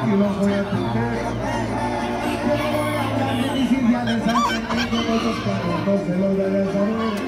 y los voy a atender. Yo no voy a hablar de mis ideales, aunque tengo muchos carros, no se los daré a saber.